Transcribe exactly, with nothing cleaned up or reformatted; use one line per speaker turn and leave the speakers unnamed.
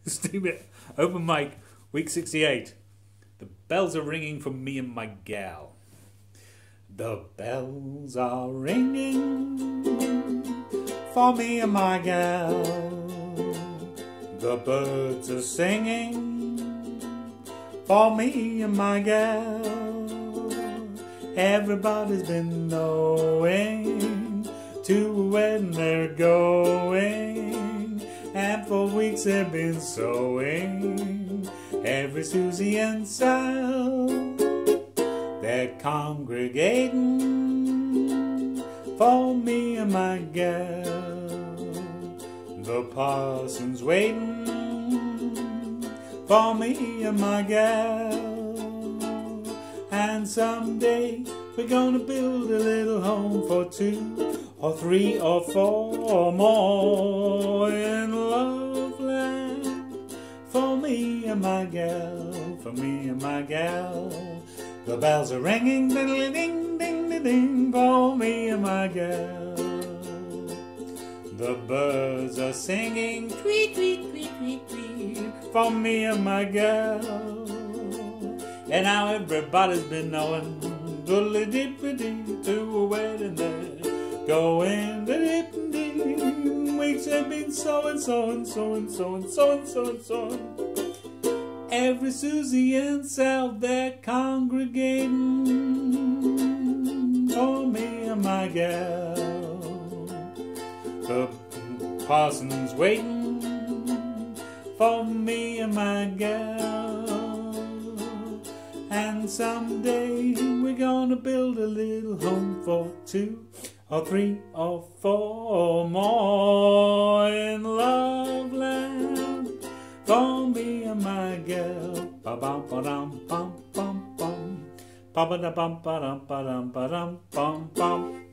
Stupid. Open mic, week sixty-eight. The bells are ringing for me and my gal. The bells are ringing for me and my gal. The birds are singing for me and my gal. Everybody's been knowing to a wedding they're going, and for weeks they've been sewing. Every Susie and Sal, they're congregating for me and my gal. The parson's waiting for me and my gal. And someday we're gonna build a little home for two or three or four or more in Loveland for me and my gal, for me and my gal. The bells are ringing, ding ding ding ding ding, for me and my gal. The birds are singing, tweet tweet tweet tweet tweet, for me and my gal. And now everybody's been knowing, doodly dippity to a wedding there, going the dip ding. Weeks have been sewing, sewing, sewing, sewing, sewing, sewing, sewing. Every Susie and Sal, they're congregating for me and my gal. The parson's waiting for me and my gal. And someday we're gonna build a little home for two or three or four more in Loveland for me and my gal. Ba bum ba dum bum bum bum. Ba ba da bum ba dum ba dum ba dum bum bum.